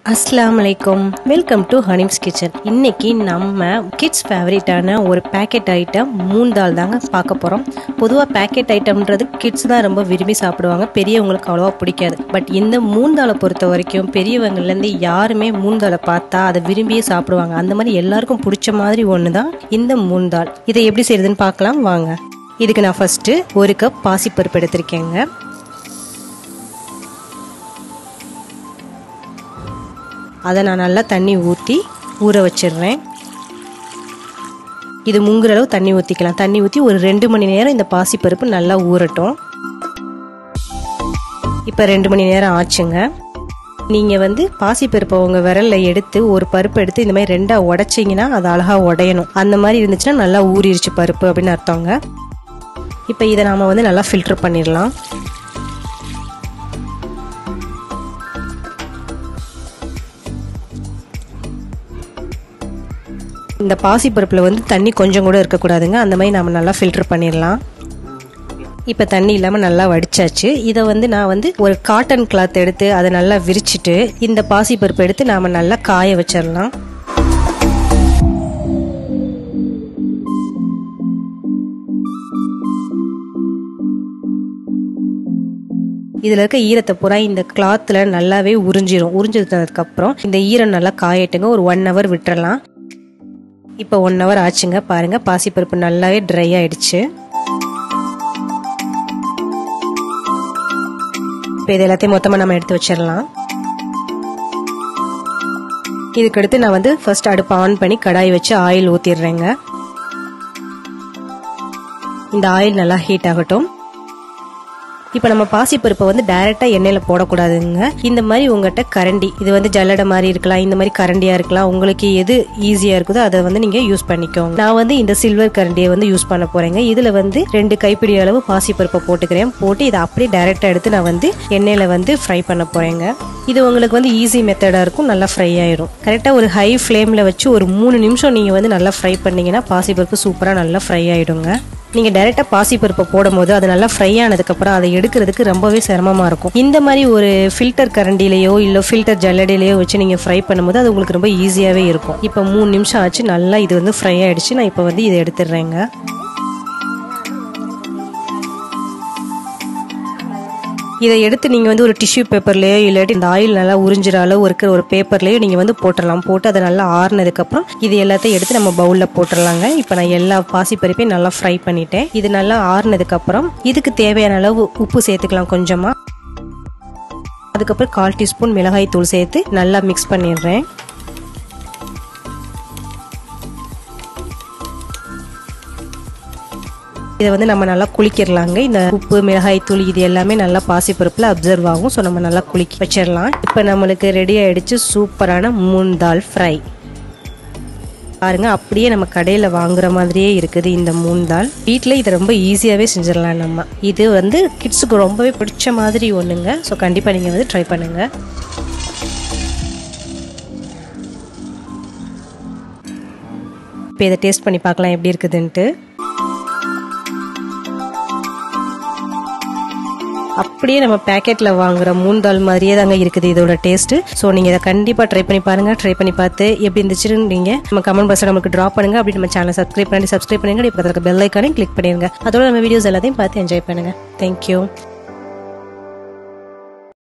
Assalamualaikum. Welcome to HANIF'S kitchen. இன்னைக்கு நம்ம kids ஃபேவரட்டான ஒரு பேக்கெட் ஐட்டம் மூங் தால் தாங்க பார்க்க போறோம். பொதுவா பேக்கெட் ஐட்டம்ன்றது கிட்ஸ் தான் ரொம்ப விரும்பி சாப்பிடுவாங்க. பெரியவங்களுக்கு அவ்வளவா பிடிக்காது. பட் இந்த மூங் தாலை பொறுத்த வரைக்கும் பெரியவங்கள்ல இருந்து யாருமே மூங் தாலை பார்த்தா அதை விரும்பியே சாப்பிடுவாங்க. அந்த மாதிரி எல்லாருக்கும் பிடிச்ச மாதிரி ஒன்று தான் இந்த மூங் தால். இதை எப்படி செய்யறதுன்னு பார்க்கலாம் வாங்க. இதுக்கு நான் ஃபர்ஸ்ட் 1 கப் பாசிப்பருப்பு எடுத்திருக்கேங்க. அதை நான் நல்லா தண்ணி ஊற்றி ஊற வச்சிடுறேன். இது முங்குற அளவு தண்ணி ஊற்றிக்கலாம். தண்ணி ஊற்றி ஒரு 2 மணி நேரம் இந்த பாசிப்பருப்பு நல்லா ஊறட்டும். இப்போ 2 மணி நேரம் ஆச்சுங்க. நீங்கள் பாசிப்பருப்பை உங்கள் விரலில் எடுத்து ஒரு பருப்பு எடுத்து இந்த மாதிரி 2ஆக உடைச்சிங்கன்னா அது அழகாக உடையணும். அந்த மாதிரி இருந்துச்சுன்னா நல்லா ஊறிடுச்சு பருப்பு அப்படின்னு அர்த்தங்க. இப்போ இதை நாம் நல்லா ஃபில்டர் பண்ணிடலாம். இந்த பாசிப்பருப்பில் தண்ணி கொஞ்சம் கூட இருக்கக்கூடாதுங்க. அந்த மாதிரி நம்ம நல்லா ஃபில்டர் பண்ணிடலாம். இப்போ தண்ணி இல்லாமல் நல்லா வடிச்சாச்சு. இதை நான் ஒரு காட்டன் கிளாத் எடுத்து அதை நல்லா விரிச்சிட்டு இந்த பாசிப்பருப்பு எடுத்து நாம் நல்லா காய வச்சிடலாம். இதில் இருக்க ஈரத்தை பூரா இந்த கிளாத்தில் நல்லாவே உறிஞ்சிரும். உறிஞ்சதுக்கப்புறம் இந்த ஈரம் நல்லா காயட்டுங்க. ஒரு 1 hour விட்டுறலாம். இப்போ 1 hour ஆச்சுங்க. பாருங்க பாசிப்பருப்பு நல்லாவே ட்ரை ஆயிடுச்சு. இப்போ இது எல்லாத்தையும் மொத்தமாக நம்ம எடுத்து வச்சிடலாம். இதுக்கடுத்து நான் ஃபர்ஸ்ட் அடுப்பு ஆன் பண்ணி கடாய் வச்சு ஆயில் ஊற்றிடுறேங்க. இந்த ஆயில் நல்லா ஹீட் ஆகட்டும். இப்போ நம்ம பாசிப்பருப்பை டைரெக்டாக எண்ணெயில் போடக்கூடாதுங்க. இந்த மாதிரி உங்கள்கிட்ட கரண்டி, இது ஜல்லடை மாதிரி இருக்கலாம், இந்த மாதிரி கரண்டியாக இருக்கலாம். உங்களுக்கு எது ஈஸியாக இருக்குதோ அதை நீங்கள் யூஸ் பண்ணிக்கோங்க. நான் இந்த சில்வர் கரண்டியை யூஸ் பண்ண போகிறேங்க. இதில் 2 கைப்பிடி அளவு பாசிப்பருப்பை போட்டுக்கிறேன். போட்டு இதை அப்படியே டைரெக்டாக எடுத்து நான் எண்ணெயில் ஃப்ரை பண்ண போகிறேங்க. இது உங்களுக்கு ஈஸி மெத்தடாக இருக்கும். நல்லா ஃப்ரை ஆயிடும். கரெக்டாக ஒரு ஹை ஃப்ளேமில் வச்சு ஒரு 3 நிமிஷம் நீங்கள் நல்லா ஃப்ரை பண்ணிங்கன்னா பாசிப்பருப்பு சூப்பராக நல்லா ஃப்ரை ஆகிடுங்க. நீங்கள் டைரெக்டாக பாசிப்பருப்பை போடும் போது அது நல்லா ஃப்ரை ஆனதுக்கப்புறம் அதை எடுக்கிறதுக்கு ரொம்பவே சிரமமாக இருக்கும். இந்த மாதிரி ஒரு ஃபில்டர் கரண்டிலேயோ இல்லை ஃபில்டர் ஜல்லடையிலையோ வச்சு நீங்கள் ஃப்ரை பண்ணும்போது அது உங்களுக்கு ரொம்ப ஈஸியாகவே இருக்கும். இப்போ 3 நிமிஷம் ஆச்சு. நல்லா இது ஃப்ரை ஆகிடுச்சு. நான் இப்போ இதை எடுத்துடுறேங்க. இதை எடுத்து நீங்கள் ஒரு டிஷ்யூ பேப்பர்லேயோ இல்லாட்டி இந்த ஆயில் நல்லா உறிஞ்சிற அளவு இருக்கிற ஒரு பேப்பர்லேயோ நீங்கள் போட்டுடலாம். போட்டு அதை நல்லா ஆறுனதுக்கப்புறம் இது எல்லாத்தையும் எடுத்து நம்ம பவுலில் போட்டுடலாங்க. இப்போ நான் எல்லா பாசிப்பருப்பையும் நல்லா ஃப்ரை பண்ணிட்டேன். இது நல்லா ஆறுனதுக்கப்புறம் இதுக்கு தேவையான அளவு உப்பு சேர்த்துக்கலாம் கொஞ்சமாக. அதுக்கப்புறம் 1/4 டீஸ்பூன் மிளகாய் தூள் சேர்த்து நல்லா மிக்ஸ் பண்ணிடுறேன். இதை நம்ம நல்லா குளிக்கிடலாங்க. இந்த உப்பு மிளகாய் தூள் இது எல்லாமே நல்லா பாசிப்பருப்பில் அப்சர்வ் ஆகும். ஸோ நம்ம நல்லா குளிக்க வச்சிடலாம். இப்போ நம்மளுக்கு ரெடி ஆகிடுச்சு சூப்பரான மூங் தால் ஃப்ரை. பாருங்க அப்படியே நம்ம கடையில் வாங்குற மாதிரியே இருக்குது இந்த மூங் தால். வீட்டில் இதை ரொம்ப ஈஸியாகவே செஞ்சிடலாம் நம்ம. இது கிட்ஸுக்கு ரொம்பவே பிடிச்ச மாதிரி ஒன்றுங்க. ஸோ கண்டிப்பாக நீங்கள் ட்ரை பண்ணுங்கள். இப்போ இதை டேஸ்ட் பண்ணி பார்க்கலாம் எப்படி இருக்குதுன்ட்டு. அப்படியே நம்ம பேக்கெட்டில் வாங்குற மூங் தால் மாதிரியே தாங்க இருக்குது இதோட டேஸ்ட்டு. ஸோ நீங்கள் இதை கண்டிப்பாக ட்ரை பண்ணி பாருங்கள். ட்ரை பண்ணி பார்த்து எப்படி இருந்துச்சுன்னு நீங்கள் நம்ம கமெண்ட் பாக்ஸில் நமக்கு ட்ராப் பண்ணுங்கள். அப்படி நம்ம சேனலை சப்ஸ்கிரைப் பண்ணுங்க. இப்போ பெல் ஐக்கானையும் கிளிக் பண்ணிடுங்க. அதோட நம்ம வீடியோஸ் எல்லாத்தையும் பார்த்து என்ஜாய் பண்ணுங்கள். தேங்க்யூ.